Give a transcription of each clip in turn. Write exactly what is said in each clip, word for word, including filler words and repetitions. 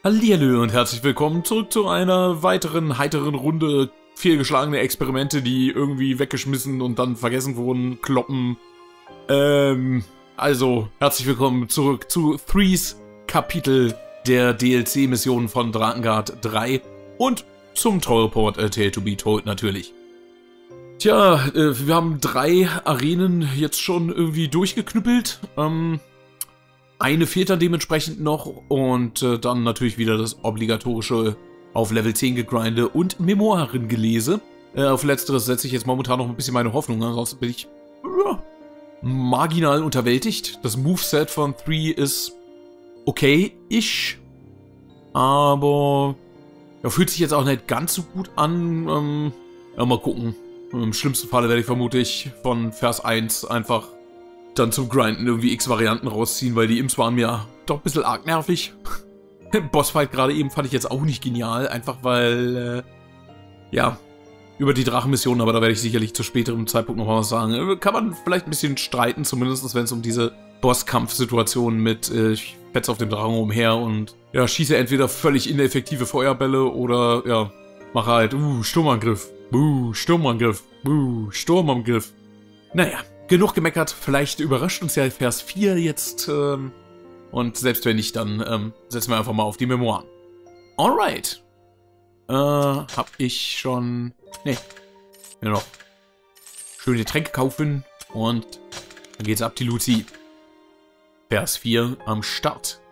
Hallihallo und herzlich willkommen zurück zu einer weiteren heiteren Runde fehlgeschlagene Experimente, die irgendwie weggeschmissen und dann vergessen wurden, kloppen. Ähm, also, herzlich willkommen zurück zu Threes Kapitel der D L C-Mission von Drakengard drei und zum Tollport A Tale to be Told natürlich. Tja, äh, wir haben drei Arenen jetzt schon irgendwie durchgeknüppelt. Ähm... Eine fehlt dann dementsprechend noch und äh, dann natürlich wieder das obligatorische auf Level zehn gegrinde und Memoirengelese. Äh, auf letzteres setze ich jetzt momentan noch ein bisschen meine Hoffnung, ansonsten bin ich äh, marginal unterwältigt. Das Moveset von Three ist okay-ish, aber ja, fühlt sich jetzt auch nicht ganz so gut an. Ähm, ja, mal gucken. Im schlimmsten Falle werde ich vermutlich von Vers eins einfach dann zum Grinden irgendwie X-Varianten rausziehen, weil die Imps waren mir doch ein bisschen arg nervig. Bossfight gerade eben fand ich jetzt auch nicht genial, einfach weil, äh, ja, über die Drachenmission, aber da werde ich sicherlich zu späterem Zeitpunkt noch was sagen. Kann man vielleicht ein bisschen streiten, zumindest wenn es um diese Bosskampfsituation mit, äh, ich fetze auf dem Drachen umher und, ja, schieße entweder völlig ineffektive Feuerbälle oder, ja, mache halt, uh, Sturmangriff, buh, Sturmangriff, buh, Sturmangriff. Naja. Genug gemeckert, vielleicht überrascht uns ja Vers vier jetzt, ähm, und selbst wenn nicht, dann ähm, setzen wir einfach mal auf die Memoiren. Alright. Äh, hab ich schon... Ne, ja noch. Schöne Tränke kaufen und dann geht's ab die Luzi. Vers vier am Start.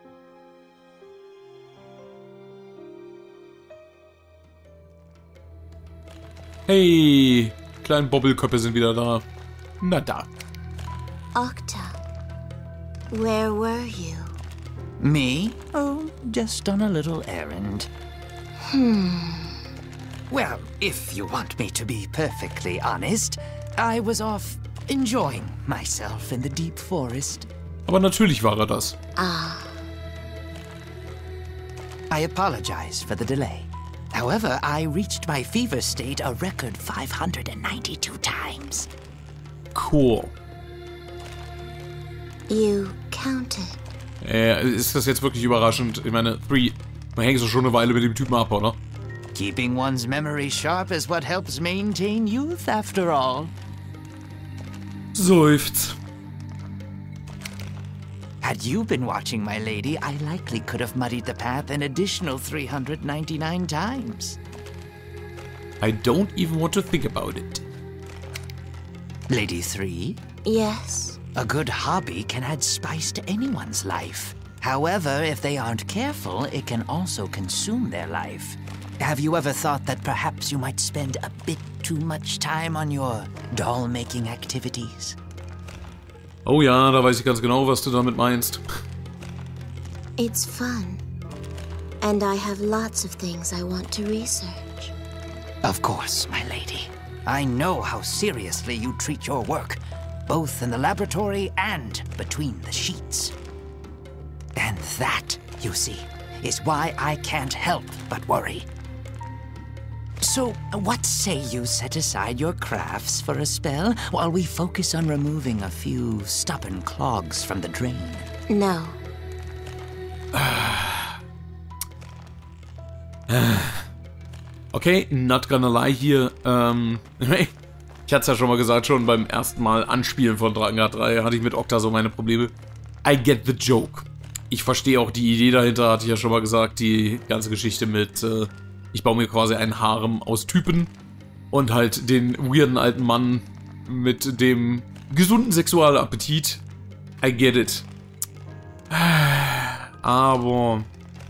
Hey, kleinen Bobbelköpfe sind wieder da. Na da. Octa, where were you? Me? Oh, just on a little errand. Hmm. Well, if you want me to be perfectly honest, I was off enjoying myself in the deep forest. Aber natürlich war er das. Ah. I apologize for the delay. However, I reached my fever state a record five hundred ninety-two times. Cool. You counted. Äh, ist das jetzt wirklich überraschend? Ich meine, Three, man hängt so schon eine Weile mit dem Typen ab, oder? Keeping one's memory sharp is what helps maintain youth, after all. Seufzt. Had you been watching, my lady, I likely could have muddied the path an additional three hundred ninety-nine times. I don't even want to think about it. Lady Three? Yes. A good hobby can add spice to anyone's life. However, if they aren't careful, it can also consume their life. Have you ever thought that perhaps you might spend a bit too much time on your doll-making activities? Oh ja, da weiß ich ganz genau, was du damit meinst. It's fun. And I have lots of things I want to research. Of course, my lady. I know how seriously you treat your work, both in the laboratory and between the sheets. And that, you see, is why I can't help but worry. So, what say you set aside your crafts for a spell while we focus on removing a few stubborn clogs from the drain? No. Okay, not gonna lie hier. Ähm, ich hatte es ja schon mal gesagt, schon beim ersten Mal Anspielen von Drakengard drei hatte ich mit Octa so meine Probleme. I get the joke. Ich verstehe auch die Idee dahinter, hatte ich ja schon mal gesagt, die ganze Geschichte mit, äh, ich baue mir quasi einen Harem aus Typen und halt den weirden alten Mann mit dem gesunden Sexualappetit. I get it. Aber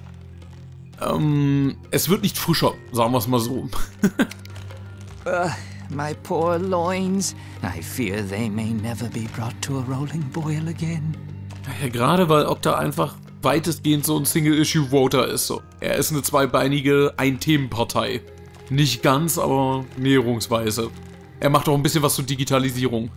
ähm, es wird nicht frischer, sagen wir es mal so. uh, my poor loins. I fear they may never be brought to a rolling boil again. Ja, gerade weil Octa einfach weitestgehend so ein Single-Issue-Voter ist. So. Er ist eine zweibeinige Ein-Themen-Partei. Nicht ganz, aber näherungsweise. Er macht auch ein bisschen was zur Digitalisierung.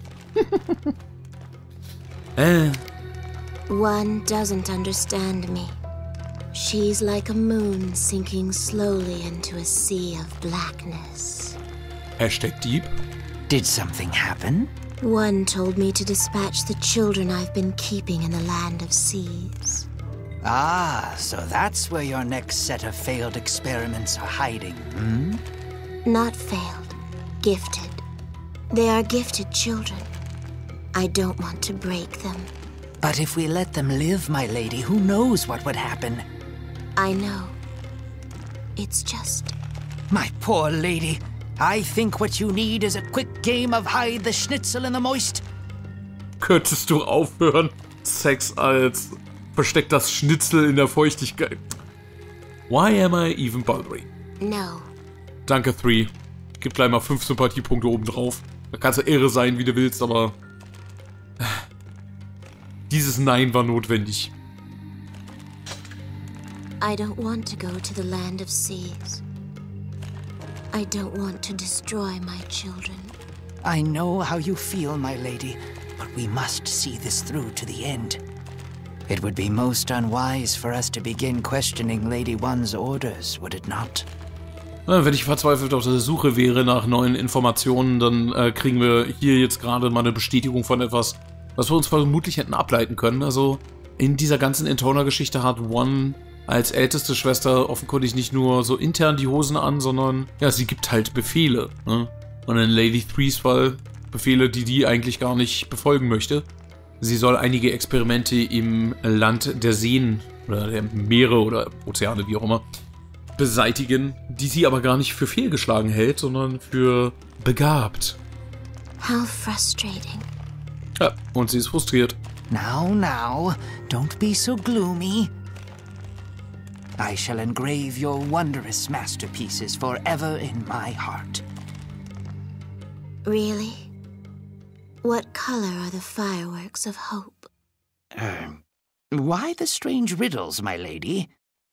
äh. One doesn't understand me. She's like a moon sinking slowly into a sea of blackness. Hashtag Deep. Did something happen? One told me to dispatch the children I've been keeping in the land of seas. Ah, so that's where your next set of failed experiments are hiding, hmm? Not failed. Gifted. They are gifted children. I don't want to break them. But if we let them live, my lady, who knows what would happen? I know. It's just... My poor lady, I think what you need is a quick game of hide the schnitzel in the moist. Könntest du aufhören, Sex als versteck das Schnitzel in der Feuchtigkeit? Why am I even bothering? No. Danke, Three. Gib gleich mal fünf Sympathiepunkte oben drauf. Da kannst du irre sein, wie du willst, aber... Dieses Nein war notwendig. I don't want to go to the land of seas. I don't want to destroy my children. I know how you feel, my lady, but we must see this through to the end. It would be most unwise for us to begin questioning Lady One's orders, would it not? Wenn ich verzweifelt auf der Suche wäre nach neuen Informationen, dann äh, kriegen wir hier jetzt gerade mal eine Bestätigung von etwas, was wir uns vermutlich hätten ableiten können. Also in dieser ganzen Intona-Geschichte hat One als älteste Schwester offenkundig nicht nur so intern die Hosen an, sondern ja, sie gibt halt Befehle. Ne? Und in Lady Threes Fall Befehle, die die eigentlich gar nicht befolgen möchte. Sie soll einige Experimente im Land der Seen oder der Meere oder Ozeane, wie auch immer, beseitigen, die sie aber gar nicht für fehlgeschlagen hält, sondern für begabt. How frustrating. Ja, und sie ist frustriert. Now, now, don't be so gloomy. I shall engrave your wondrous masterpieces forever in my heart. Really? What color are the fireworks of hope? Uh, why the strange riddles, my lady?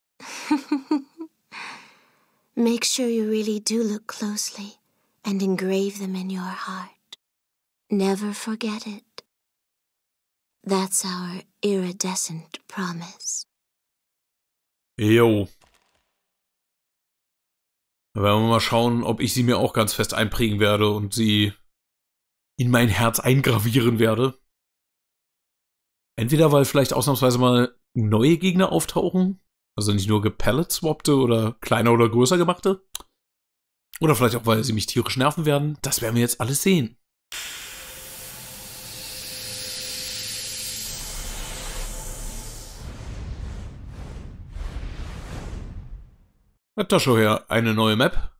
Make sure you really do look closely and engrave them in your heart. Never forget it. That's our iridescent promise. Jo. Da werden wir mal schauen, ob ich sie mir auch ganz fest einprägen werde und sie in mein Herz eingravieren werde. Entweder weil vielleicht ausnahmsweise mal neue Gegner auftauchen, also nicht nur gepallet-swappte oder kleiner oder größer gemachte. Oder vielleicht auch, weil sie mich tierisch nerven werden. Das werden wir jetzt alles sehen. Da schau her, eine neue Map.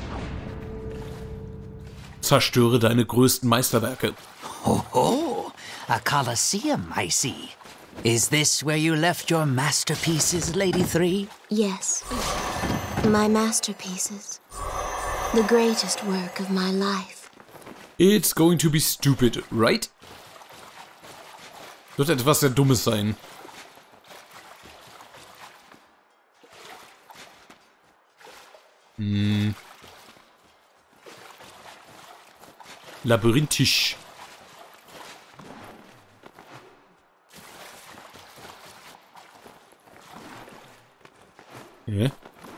Zerstöre deine größten Meisterwerke. Ho ho! A Colosseum, I see. Is this where you left your masterpieces, Lady Three? Yes. My masterpieces. The greatest work of my life. It's going to be stupid, right? Wird etwas sehr Dummes sein. Hm. Labyrinthisch. Ja.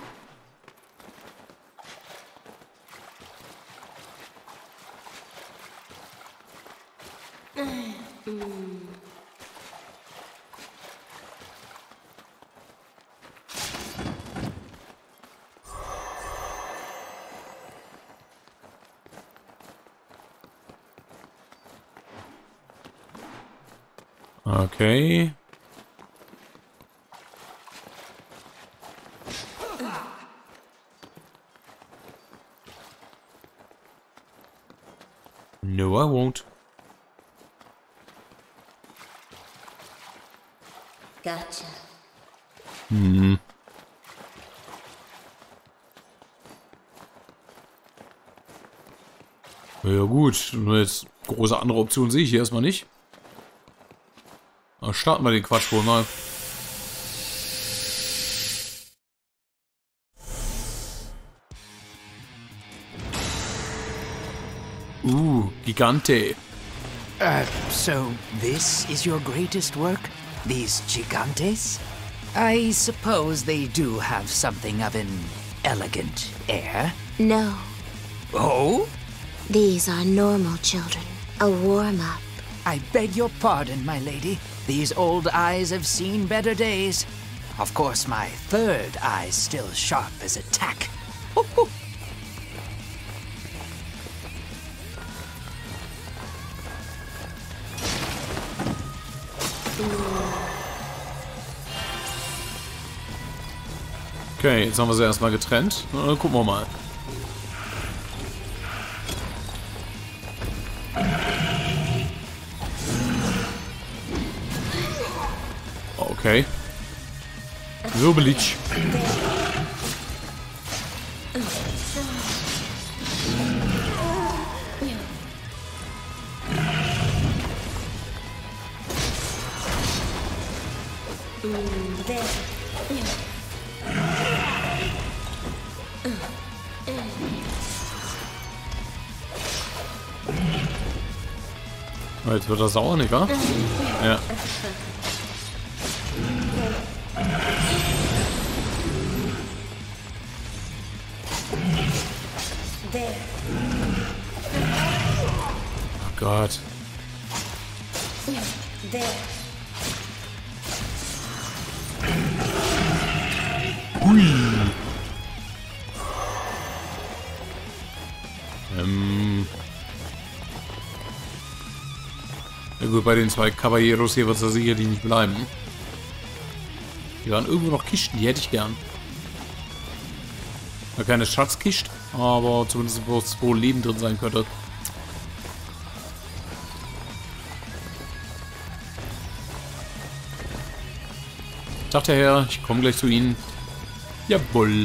Okay. No, I won't. Gotcha. Hm. Ja gut, nur jetzt große andere Optionen sehe ich hier erstmal nicht. Aber starten wir den Quatsch wohl mal. Uh, Gigante. Uh, so this is your greatest work? These gigantes? I suppose they do have something of an elegant air. No. Oh? These are normal children. A warm-up. I beg your pardon, my lady. These old eyes have seen better days. Of course, my third eye's still sharp as a tack. Okay, jetzt haben wir sie erstmal getrennt. Na, gucken wir mal. Okay. Wirbelig. Oh, jetzt wird er sauer, nicht wahr? Ja. Oh Gott. Hui. Ähm. Ja gut, bei den zwei Caballeros hier wird es ja sicherlich nicht bleiben. Hier waren irgendwo noch Kisten, die hätte ich gern. Ja, keine Schatzkiste, aber zumindest wo Leben drin sein könnte. Ich dachte Herr, ich komme gleich zu Ihnen. Jawohl.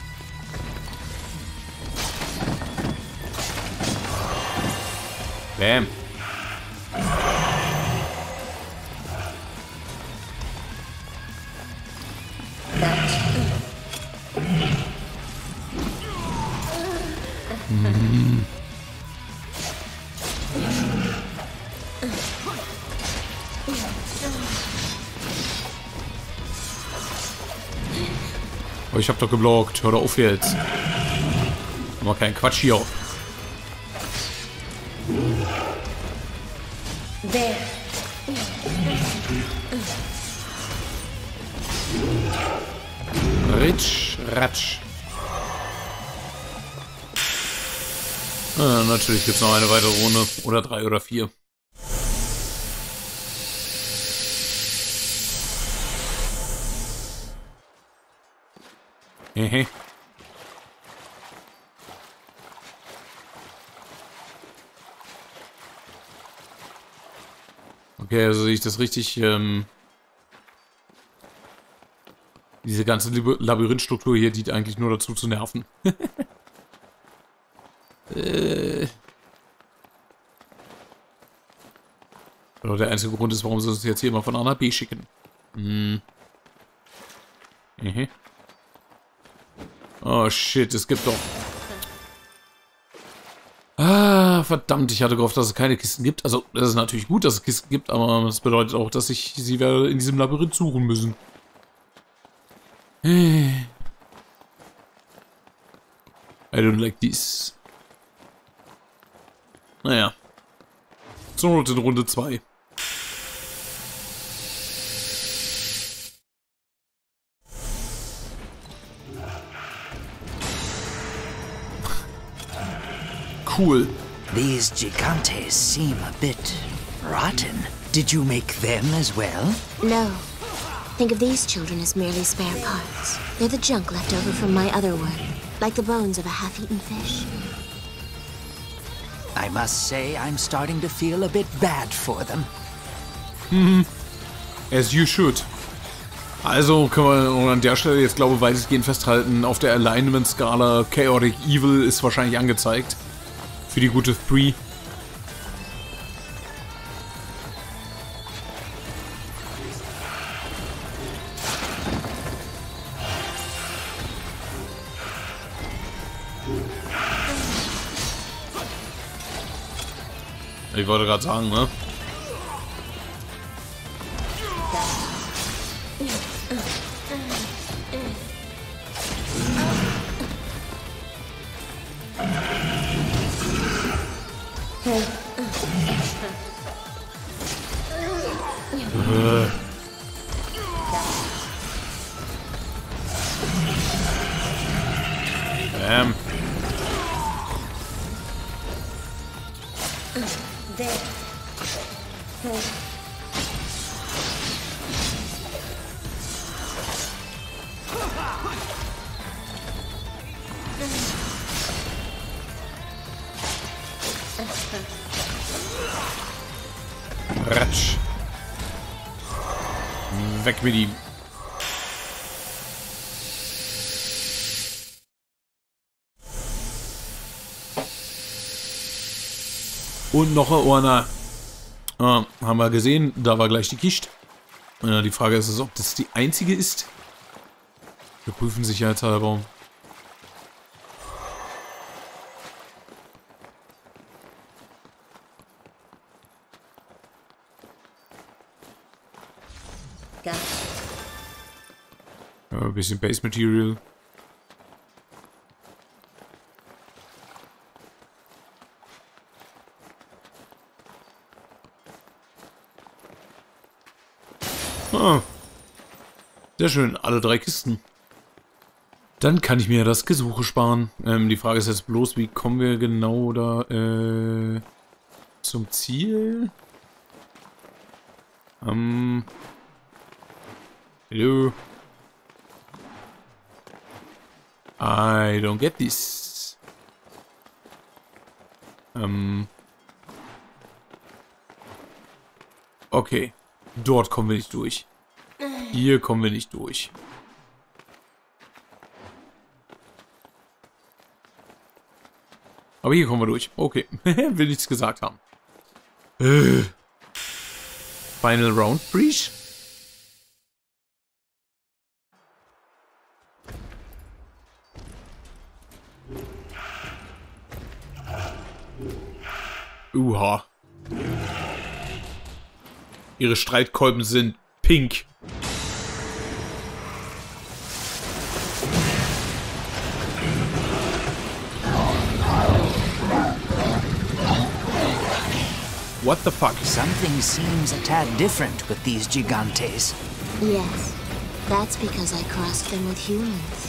Bam. Mhm. Oh, ich hab doch geblockt. Hör doch auf jetzt. Mal kein Quatsch hier. There. Ritsch, ratsch. Ah, natürlich gibt es noch eine weitere Runde. Oder drei oder vier. Hehe. Okay, also sehe ich das richtig, ähm, diese ganze Labyrinthstruktur hier dient eigentlich nur dazu zu nerven. äh. Oder der einzige Grund ist, warum sie uns jetzt hier mal von A nach B schicken. Hm. Mhm. Oh shit, es gibt doch... Ah, verdammt, ich hatte gehofft, dass es keine Kisten gibt. Also, das ist natürlich gut, dass es Kisten gibt, aber das bedeutet auch, dass ich sie werde in diesem Labyrinth suchen müssen. I don't like this. Naja. Zur Not in Runde zwei. Cool. These gigantes seem a bit rotten. Did you make them as well? No. Think of these children as merely spare parts. They're the junk left over from my other work, like the bones of a half-eaten fish. I must say, I'm starting to feel a bit bad for them. Mhm. As you should. Also können wir an der Stelle jetzt, glaube ich, weitestgehend festhalten, auf der Alignment-Skala Chaotic Evil ist wahrscheinlich angezeigt. Für die gute Three. Ich wollte gerade sagen, ne? There. There. Ratsch. Weg mit ihm. Und noch ein Orna. Ah, haben wir gesehen, da war gleich die Kiste. Ja, die Frage ist, ob das die einzige ist. Wir prüfen sicherheitshalber. Got it. Ja, ein bisschen Base Material. Ah. Sehr schön, alle drei Kisten. Dann kann ich mir das Gesuche sparen. Ähm, die Frage ist jetzt bloß, wie kommen wir genau da äh, zum Ziel? Ähm. Hello. I don't get this. Ähm. Okay. Dort kommen wir nicht durch. Hier kommen wir nicht durch. Aber hier kommen wir durch. Okay. Will nichts gesagt haben. Äh. Final Round, please. Uha. Ihre Streitkolben sind pink. What the fuck? Something seems a tad different with these gigantes. Yes. That's because I crossed them with humans.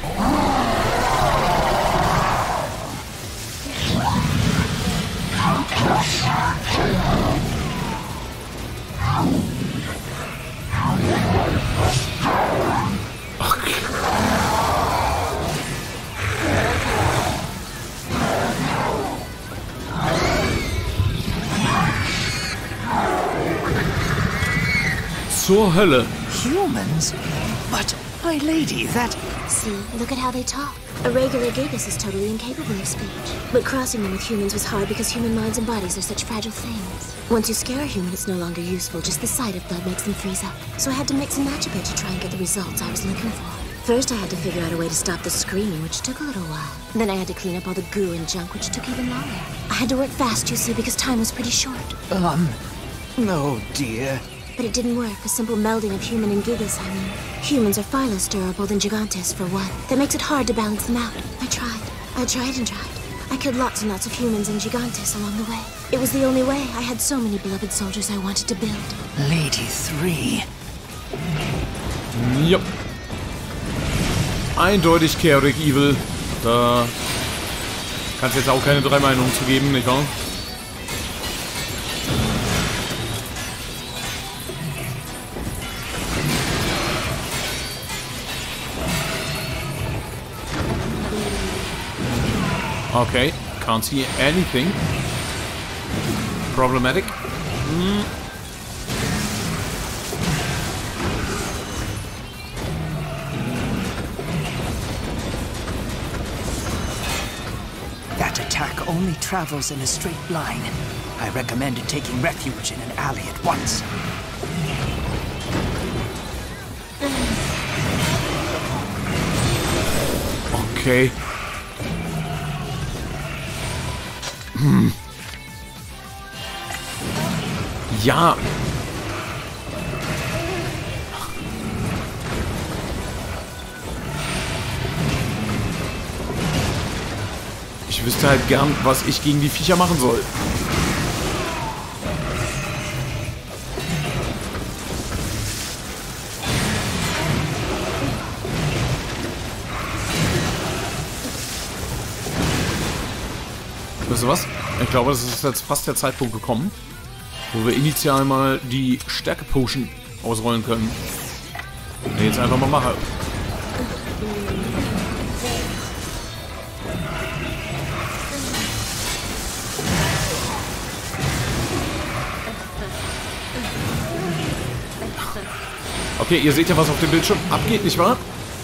Zur Hölle. Humans? But, my lady, that... See, look at how they talk. A regular Gigas is totally incapable of speech. But crossing them with humans was hard because human minds and bodies are such fragile things. Once you scare a human, it's no longer useful. Just the sight of blood makes them freeze up. So I had to mix and match a bit to try and get the results I was looking for. First, I had to figure out a way to stop the screaming, which took a little while. Then I had to clean up all the goo and junk, which took even longer. I had to work fast, you see, because time was pretty short. Um... No, dear. But it didn't work, a simple melding of human and Gigas, I mean. Humans are far less durable than Gigantes, for one. That makes it hard to balance them out. I tried. I tried and tried. I killed lots and lots of humans and Gigantes along the way. It was the only way. I had so many beloved soldiers I wanted to build. Lady three. Jupp. Eindeutig Chaotic Evil. Da kannst jetzt auch keine drei Meinungen zu geben, nicht wahr? Okay, can't see anything. Problematic. Mm. That attack only travels in a straight line. I recommended taking refuge in an alley at once. Okay. Hm. Ja. Ich wüsste halt gern, was ich gegen die Viecher machen soll. Weißt du was? Ich glaube, es ist jetzt fast der Zeitpunkt gekommen, wo wir initial mal die Stärke-Potion ausrollen können. Und jetzt einfach mal machen. Okay, ihr seht ja, was auf dem Bildschirm abgeht, nicht wahr?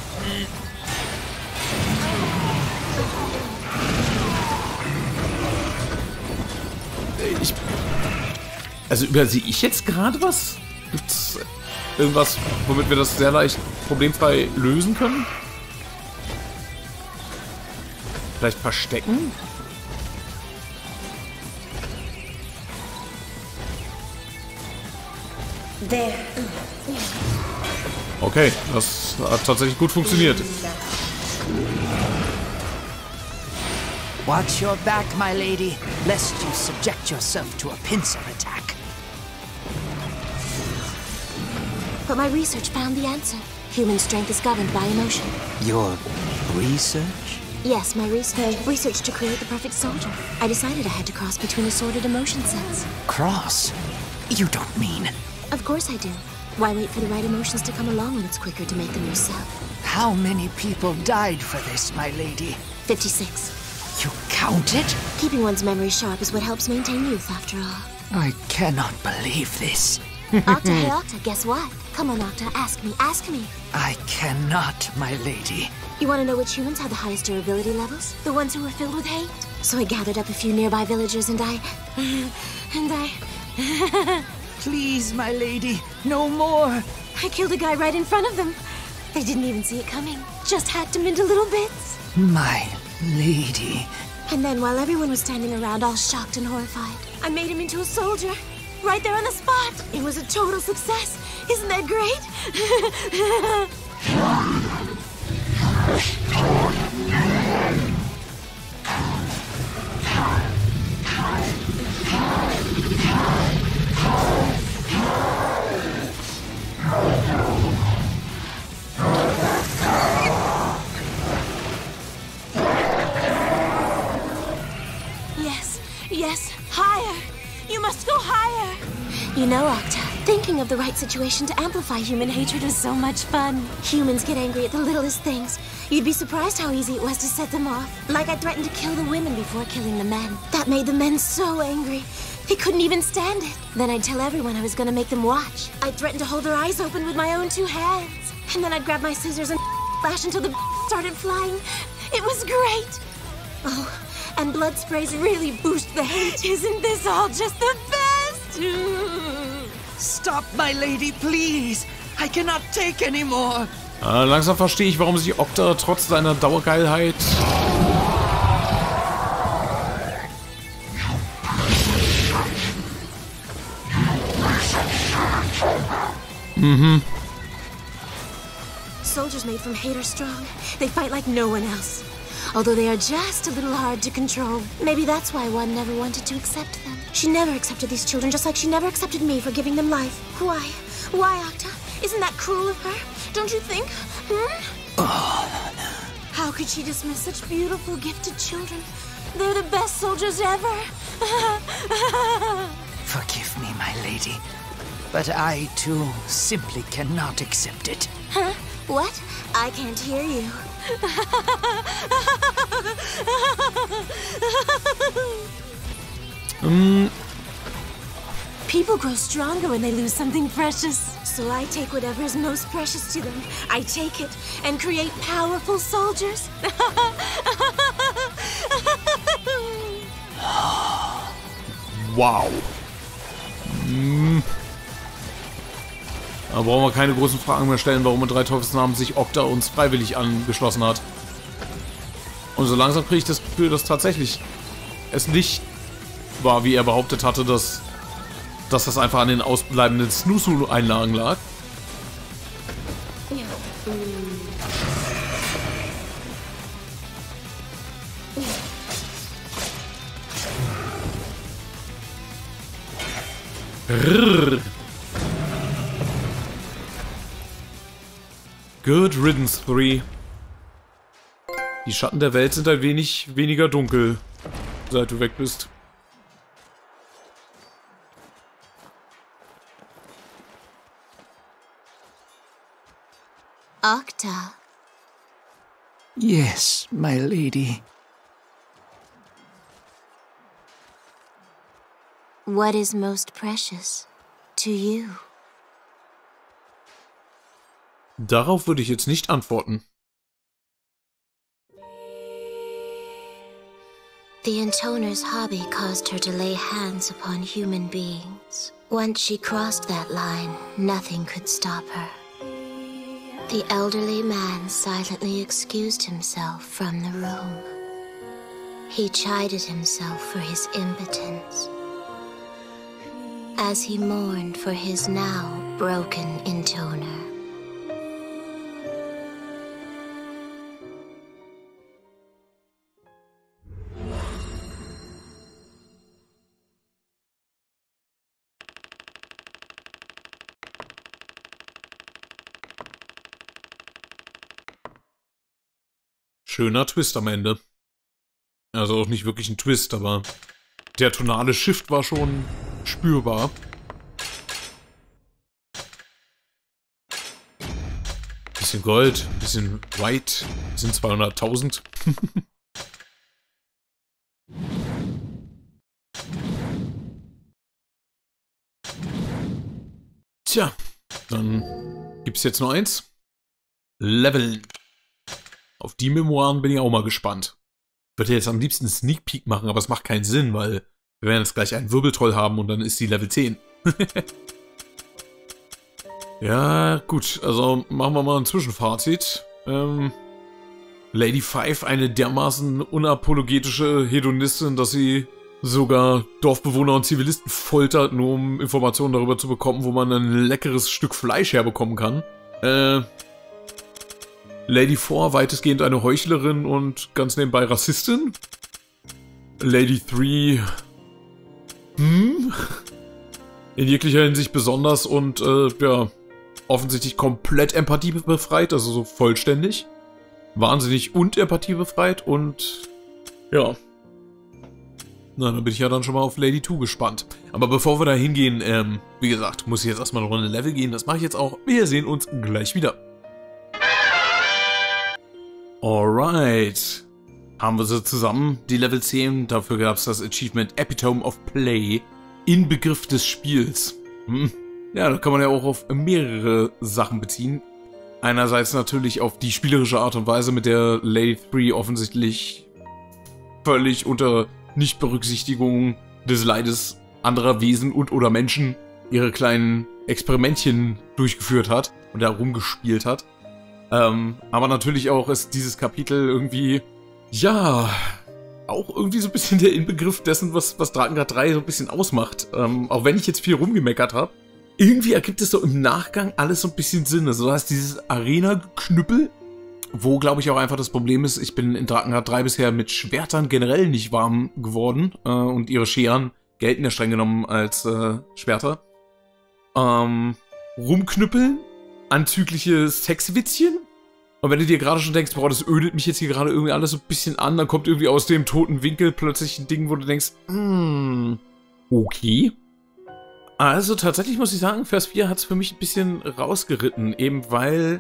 Ich... Also übersehe ich jetzt gerade was? Gibt's irgendwas, womit wir das sehr leicht problemfrei lösen können? Vielleicht verstecken? There. Okay, das hat tatsächlich gut funktioniert. Watch your back, my lady, lest you subject yourself to a pincer attack. But my research found the answer. Human strength is governed by emotion. Your research? Yes, my research. Research to create the perfect soldier. I decided I had to cross between assorted emotion sets. Cross? You don't mean... Of course I do. Why wait for the right emotions to come along when it's quicker to make them yourself? How many people died for this, my lady? fifty-six. You counted? Keeping one's memory sharp is what helps maintain youth, after all. I cannot believe this. Octa, hey Octa, guess what? Come on, Octa, ask me, ask me. I cannot, my lady. You want to know which humans have the highest durability levels? The ones who were filled with hate? So I gathered up a few nearby villagers and I... and I... Please, my lady, no more. I killed a guy right in front of them. They didn't even see it coming. Just hacked him into little bits. My lady. And then while everyone was standing around all shocked and horrified, I made him into a soldier. Right there on the spot. It was a total success. Isn't that great? Yes, yes, higher. You must go higher. You know, Octa, thinking of the right situation to amplify human hatred is so much fun. Humans get angry at the littlest things. You'd be surprised how easy it was to set them off. Like I threatened to kill the women before killing the men. That made the men so angry. They couldn't even stand it. Then I'd tell everyone I was gonna make them watch. I'd threaten to hold their eyes open with my own two hands. And then I'd grab my scissors and flash until the started flying. It was great. Oh, and blood sprays really boost the hate. Isn't this all just the best? Stop, my lady, please. I cannot take any more. Äh, langsam verstehe ich, warum sich Octa trotz seiner Dauergeilheit... Mhm. Soldiers made from hate are strong. They fight like no one else. Although they are just a little hard to control. Maybe that's why one never wanted to accept them. She never accepted these children, just like she never accepted me for giving them life. Why? Why, Octa? Isn't that cruel of her? Don't you think? Hmm? Oh. How could she dismiss such beautiful, gifted children? They're the best soldiers ever. Forgive me, my lady. But I, too, simply cannot accept it. Huh? What? I can't hear you. Mm. People grow stronger when they lose something precious. So I take whatever is most precious to them. I take it and create powerful soldiers. Wow. Mm. Da brauchen wir keine großen Fragen mehr stellen, warum in drei Teufelsnamen sich Octa uns freiwillig angeschlossen hat. Und so langsam kriege ich das Gefühl, dass tatsächlich es nicht war, wie er behauptet hatte, dass, dass das einfach an den ausbleibenden Snoozu-Einlagen lag. Rrrr. Good Riddance drei. Die Schatten der Welt sind ein wenig weniger dunkel. seit du weg bist. Octa. Yes, my lady. What is most precious to you? Darauf würde ich jetzt nicht antworten. The Intoner's hobby caused her to lay hands upon human beings. Once she crossed that line, nothing could stop her. The elderly man silently excused himself from the room. He chided himself for his impotence, as he mourned for his now broken Intoner. Schöner Twist am Ende. Also auch nicht wirklich ein Twist, aber der tonale Shift war schon spürbar. Bisschen Gold, bisschen White, sind zweihunderttausend. Tja, dann gibt's jetzt nur eins. Leveln. Auf die Memoiren bin ich auch mal gespannt. Ich würde jetzt am liebsten einen Sneak Peek machen, aber es macht keinen Sinn, weil wir werden jetzt gleich einen Wirbeltroll haben und dann ist die Level zehn. Ja, gut, also machen wir mal ein Zwischenfazit. Ähm, Lady Five, eine dermaßen unapologetische Hedonistin, dass sie sogar Dorfbewohner und Zivilisten foltert, nur um Informationen darüber zu bekommen, wo man ein leckeres Stück Fleisch herbekommen kann. Äh... Lady Four, weitestgehend eine Heuchlerin und ganz nebenbei Rassistin. Lady Three, hm, in jeglicher Hinsicht besonders und, äh, ja, offensichtlich komplett empathiebefreit, also so vollständig. Wahnsinnig und empathiebefreit und, ja. Na, dann bin ich ja dann schon mal auf Lady Two gespannt. Aber bevor wir da hingehen, ähm, wie gesagt, muss ich jetzt erstmal eine Runde Level gehen. Das mache ich jetzt auch. Wir sehen uns gleich wieder. Alright. Haben wir sie zusammen, die Level zehn. Dafür gab es das Achievement Epitome of Play. Inbegriff des Spiels. Hm. Ja, da kann man ja auch auf mehrere Sachen beziehen. Einerseits natürlich auf die spielerische Art und Weise, mit der Lady Three offensichtlich völlig unter Nichtberücksichtigung des Leides anderer Wesen und oder Menschen ihre kleinen Experimentchen durchgeführt hat und da rumgespielt hat. Ähm, aber natürlich auch ist dieses Kapitel irgendwie, ja, auch irgendwie so ein bisschen der Inbegriff dessen, was, was Drakengard drei so ein bisschen ausmacht. Ähm, auch wenn ich jetzt viel rumgemeckert habe. Irgendwie ergibt es so im Nachgang alles so ein bisschen Sinn. Also du hast dieses Arena-Knüppel, wo, glaube ich, auch einfach das Problem ist, ich bin in Drakengard drei bisher mit Schwertern generell nicht warm geworden. Äh, und ihre Scheren gelten ja streng genommen als äh, Schwerter. Ähm, rumknüppeln. Anzügliche Sexwitzchen. Und wenn du dir gerade schon denkst, boah, das ödet mich jetzt hier gerade irgendwie alles so ein bisschen an, dann kommt irgendwie aus dem toten Winkel plötzlich ein Ding, wo du denkst, hm, okay. Also tatsächlich muss ich sagen, Vers vier hat es für mich ein bisschen rausgeritten, eben weil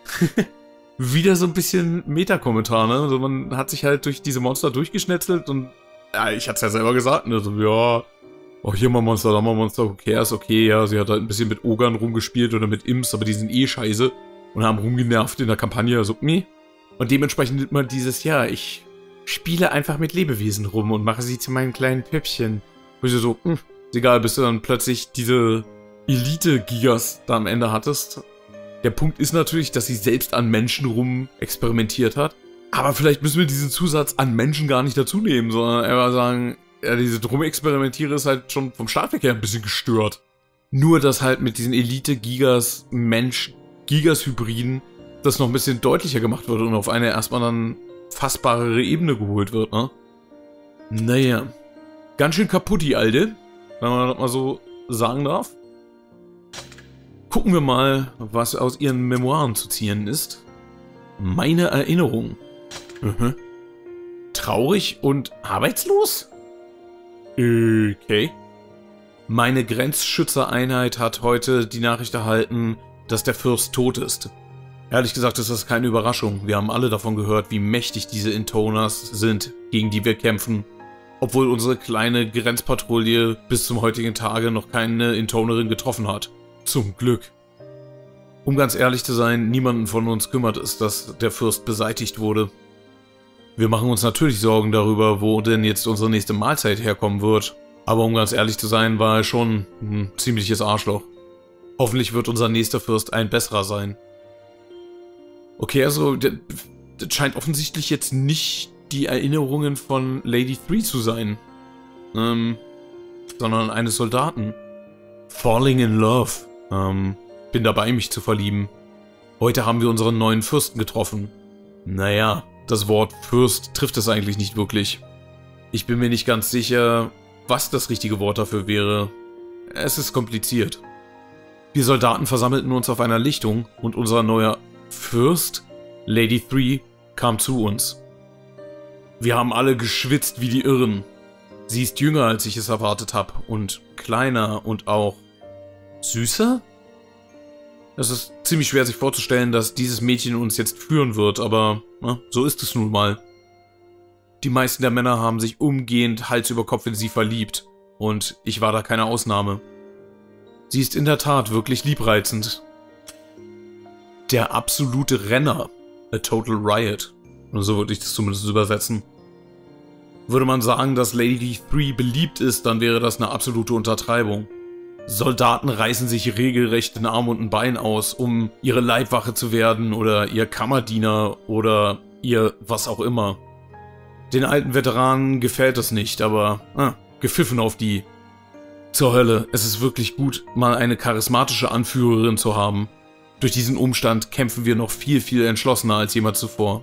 wieder so ein bisschen Meta-Kommentar, ne? Also man hat sich halt durch diese Monster durchgeschnetzelt und ja, ich hatte es ja selber gesagt, ne? So, ja, oh, hier mal Monster, da mal Monster, who cares, okay, ja, sie hat halt ein bisschen mit Ogern rumgespielt oder mit Imps, aber die sind eh scheiße und haben rumgenervt in der Kampagne, also, nee. Und dementsprechend nimmt man dieses, ja, ich spiele einfach mit Lebewesen rum und mache sie zu meinen kleinen Püppchen. Wo ich so, hm, ist egal, bis du dann plötzlich diese Elite-Gigas da am Ende hattest. Der Punkt ist natürlich, dass sie selbst an Menschen rum experimentiert hat. Aber vielleicht müssen wir diesen Zusatz an Menschen gar nicht dazu nehmen, sondern einfach sagen, ja, diese Drum-Experimentiere ist halt schon vom Startweg her ein bisschen gestört. Nur, dass halt mit diesen Elite-Gigas, Mensch-Gigas-Hybriden das noch ein bisschen deutlicher gemacht wird und auf eine erstmal dann fassbarere Ebene geholt wird, ne? Naja. Ganz schön kaputt, die Alte, wenn man das mal so sagen darf. Gucken wir mal, was aus ihren Memoiren zu ziehen ist. Meine Erinnerung. Mhm. Traurig und arbeitslos? Okay. Meine Grenzschützereinheit hat heute die Nachricht erhalten, dass der Fürst tot ist. Ehrlich gesagt ist das keine Überraschung. Wir haben alle davon gehört, wie mächtig diese Intoners sind, gegen die wir kämpfen. Obwohl unsere kleine Grenzpatrouille bis zum heutigen Tage noch keine Intonerin getroffen hat. Zum Glück. Um ganz ehrlich zu sein, niemanden von uns kümmert es, dass der Fürst beseitigt wurde. Wir machen uns natürlich Sorgen darüber, wo denn jetzt unsere nächste Mahlzeit herkommen wird. Aber um ganz ehrlich zu sein, war er schon ein ziemliches Arschloch. Hoffentlich wird unser nächster Fürst ein besserer sein. Okay, also das scheint offensichtlich jetzt nicht die Erinnerungen von Lady Three zu sein. Ähm, sondern eines Soldaten. Falling in love. Ähm, bin dabei, mich zu verlieben. Heute haben wir unseren neuen Fürsten getroffen. Naja, das Wort Fürst trifft es eigentlich nicht wirklich. Ich bin mir nicht ganz sicher, was das richtige Wort dafür wäre. Es ist kompliziert. Wir Soldaten versammelten uns auf einer Lichtung und unser neuer Fürst, Lady Three, kam zu uns. Wir haben alle geschwitzt wie die Irren. Sie ist jünger, als ich es erwartet habe, und kleiner und auch süßer? Es ist ziemlich schwer sich vorzustellen, dass dieses Mädchen uns jetzt führen wird, aber na, so ist es nun mal. Die meisten der Männer haben sich umgehend Hals über Kopf in sie verliebt, und ich war da keine Ausnahme. Sie ist in der Tat wirklich liebreizend. Der absolute Renner, a total riot, so würde ich das zumindest übersetzen. Würde man sagen, dass Lady Three beliebt ist, dann wäre das eine absolute Untertreibung. Soldaten reißen sich regelrecht den Arm und ein Bein aus, um ihre Leibwache zu werden oder ihr Kammerdiener oder ihr was auch immer. Den alten Veteranen gefällt das nicht, aber ah, gepfiffen auf die. Zur Hölle, es ist wirklich gut, mal eine charismatische Anführerin zu haben. Durch diesen Umstand kämpfen wir noch viel, viel entschlossener als jemals zuvor.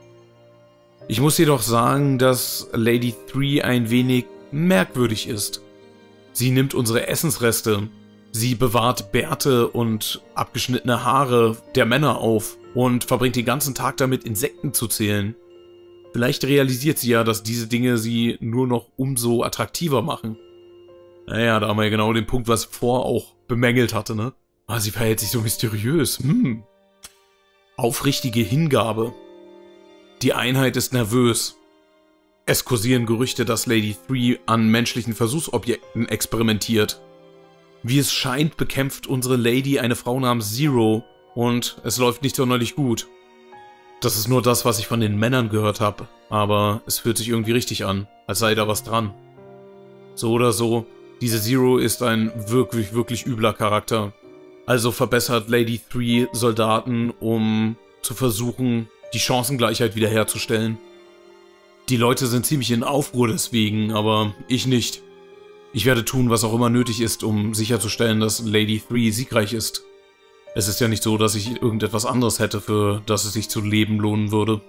Ich muss jedoch sagen, dass Lady Three ein wenig merkwürdig ist. Sie nimmt unsere Essensreste, sie bewahrt Bärte und abgeschnittene Haare der Männer auf und verbringt den ganzen Tag damit, Insekten zu zählen. Vielleicht realisiert sie ja, dass diese Dinge sie nur noch umso attraktiver machen. Naja, da haben wir ja genau den Punkt, was ich vorher auch bemängelt hatte, ne? Ah, sie verhält sich so mysteriös. Hm. Aufrichtige Hingabe. Die Einheit ist nervös. Es kursieren Gerüchte, dass Lady Three an menschlichen Versuchsobjekten experimentiert. Wie es scheint, bekämpft unsere Lady eine Frau namens Zero und es läuft nicht sonderlich gut. Das ist nur das, was ich von den Männern gehört habe, aber es fühlt sich irgendwie richtig an, als sei da was dran. So oder so, diese Zero ist ein wirklich, wirklich übler Charakter. Also verbessert Lady Three Soldaten, um zu versuchen, die Chancengleichheit wiederherzustellen. Die Leute sind ziemlich in Aufruhr deswegen, aber ich nicht. Ich werde tun, was auch immer nötig ist, um sicherzustellen, dass Lady Three siegreich ist. Es ist ja nicht so, dass ich irgendetwas anderes hätte, für das es sich zu leben lohnen würde.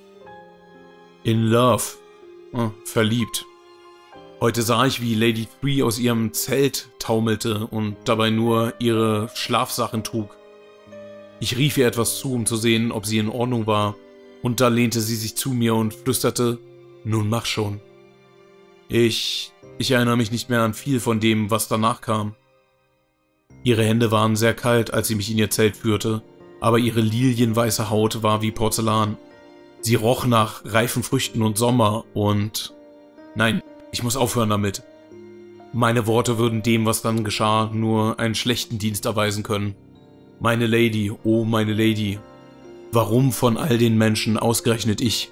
In love. Ah, verliebt. Heute sah ich, wie Lady Three aus ihrem Zelt taumelte und dabei nur ihre Schlafsachen trug. Ich rief ihr etwas zu, um zu sehen, ob sie in Ordnung war, und da lehnte sie sich zu mir und flüsterte, nun mach schon. Ich... ich erinnere mich nicht mehr an viel von dem, was danach kam. Ihre Hände waren sehr kalt, als sie mich in ihr Zelt führte, aber ihre lilienweiße Haut war wie Porzellan. Sie roch nach reifen Früchten und Sommer und... Nein, ich muss aufhören damit. Meine Worte würden dem, was dann geschah, nur einen schlechten Dienst erweisen können. Meine Lady, oh meine Lady, warum von all den Menschen ausgerechnet ich?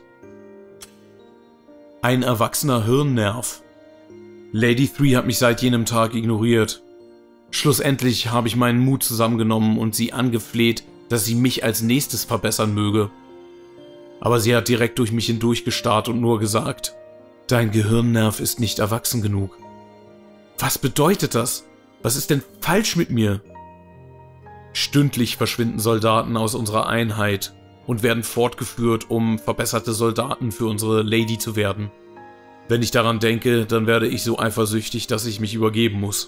Ein erwachsener Hirnnerv. Lady Three hat mich seit jenem Tag ignoriert. Schlussendlich habe ich meinen Mut zusammengenommen und sie angefleht, dass sie mich als nächstes verbessern möge. Aber sie hat direkt durch mich hindurch gestarrt und nur gesagt, dein Gehirnnerv ist nicht erwachsen genug. Was bedeutet das? Was ist denn falsch mit mir? Stündlich verschwinden Soldaten aus unserer Einheit und werden fortgeführt, um verbesserte Soldaten für unsere Lady zu werden. Wenn ich daran denke, dann werde ich so eifersüchtig, dass ich mich übergeben muss.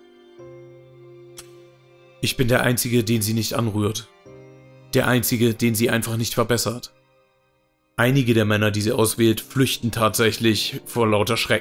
Ich bin der Einzige, den sie nicht anrührt. Der Einzige, den sie einfach nicht verbessert. Einige der Männer, die sie auswählt, flüchten tatsächlich vor lauter Schrecken,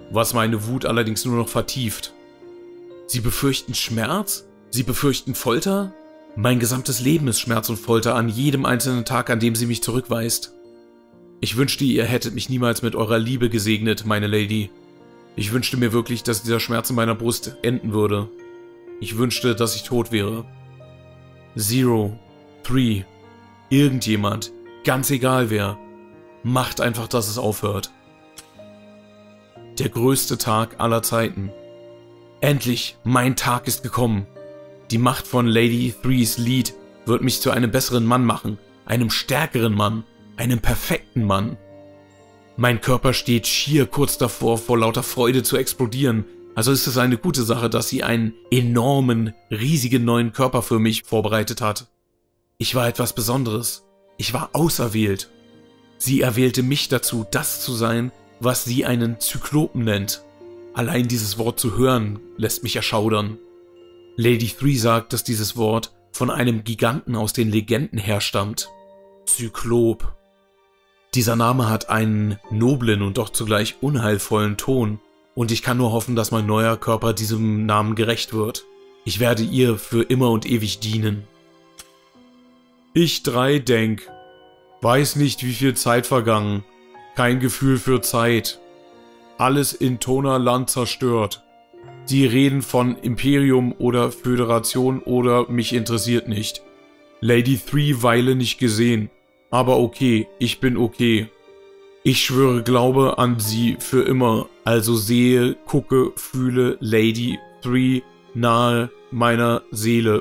was meine Wut allerdings nur noch vertieft. Sie befürchten Schmerz? Sie befürchten Folter? Mein gesamtes Leben ist Schmerz und Folter an jedem einzelnen Tag, an dem sie mich zurückweist. Ich wünschte, ihr hättet mich niemals mit eurer Liebe gesegnet, meine Lady. Ich wünschte mir wirklich, dass dieser Schmerz in meiner Brust enden würde. Ich wünschte, dass ich tot wäre. Zero, Three, irgendjemand, ganz egal wer, macht einfach, dass es aufhört. Der größte Tag aller Zeiten. Endlich, mein Tag ist gekommen. Die Macht von Lady Threes Lied wird mich zu einem besseren Mann machen, einem stärkeren Mann, einem perfekten Mann. Mein Körper steht schier kurz davor, vor lauter Freude zu explodieren, also ist es eine gute Sache, dass sie einen enormen, riesigen neuen Körper für mich vorbereitet hat. Ich war etwas Besonderes. Ich war auserwählt. Sie erwählte mich dazu, das zu sein, was sie einen Zyklopen nennt. Allein dieses Wort zu hören, lässt mich erschaudern. Lady Three sagt, dass dieses Wort von einem Giganten aus den Legenden herstammt. Zyklop. Dieser Name hat einen noblen und doch zugleich unheilvollen Ton, und ich kann nur hoffen, dass mein neuer Körper diesem Namen gerecht wird. Ich werde ihr für immer und ewig dienen. Ich drei denk. Weiß nicht, wie viel Zeit vergangen. Kein Gefühl für Zeit. Alles in Tonerland zerstört. Sie reden von Imperium oder Föderation oder mich interessiert nicht. Lady Three Weile nicht gesehen. Aber okay, ich bin okay. Ich schwöre Glaube an sie für immer, also sehe, gucke, fühle Lady Three nahe meiner Seele.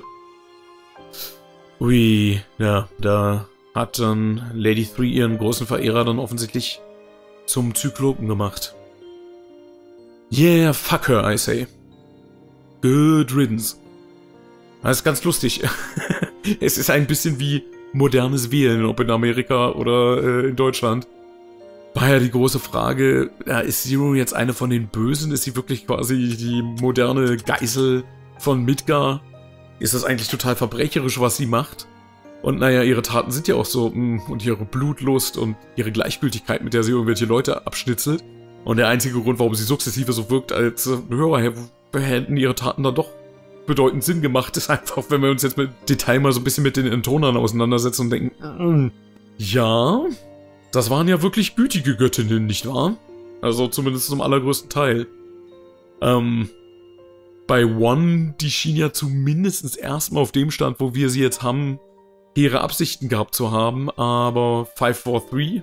Ui, ja, da hat dann Lady Three ihren großen Verehrer dann offensichtlich zum Zyklopen gemacht. Yeah, fuck her, I say. Good riddance. Das ist ganz lustig. Es ist ein bisschen wie modernes Wählen, ob in Amerika oder äh, in Deutschland. War ja die große Frage, ja, ist Zero jetzt eine von den Bösen? Ist sie wirklich quasi die moderne Geisel von Midgar? Ist das eigentlich total verbrecherisch, was sie macht? Und naja, ihre Taten sind ja auch so, mh, und ihre Blutlust und ihre Gleichgültigkeit, mit der sie irgendwelche Leute abschnitzelt. Und der einzige Grund, warum sie sukzessive so wirkt, als äh, ja, hätten ihre Taten dann doch bedeutend Sinn gemacht, ist einfach, wenn wir uns jetzt mit Detail mal so ein bisschen mit den Intonern auseinandersetzen und denken, ja, das waren ja wirklich gütige Göttinnen, nicht wahr? Also zumindest zum allergrößten Teil. Ähm, bei One, die schien ja zumindest erstmal auf dem Stand, wo wir sie jetzt haben, ihre Absichten gehabt zu haben, aber five four three?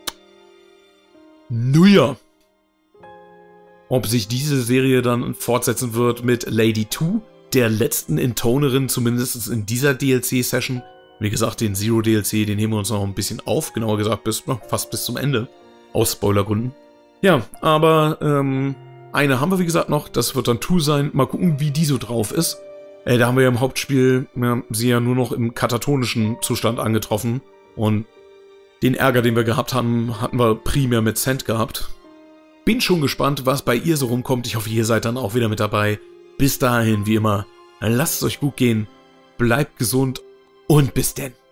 Nuja. Ob sich diese Serie dann fortsetzen wird mit Lady Two, der letzten Intonerin, zumindest in dieser D L C-Session. Wie gesagt, den Zero D L C, den heben wir uns noch ein bisschen auf, genauer gesagt bis fast bis zum Ende, aus Spoilergründen. Ja, aber ähm, eine haben wir wie gesagt noch, das wird dann Two sein. Mal gucken, wie die so drauf ist. Äh, da haben wir ja im Hauptspiel ja, sie ja nur noch im katatonischen Zustand angetroffen. Und den Ärger, den wir gehabt haben, hatten wir primär mit Cent gehabt. Bin schon gespannt, was bei ihr so rumkommt. Ich hoffe, ihr seid dann auch wieder mit dabei. Bis dahin, wie immer, lasst es euch gut gehen, bleibt gesund und bis denn.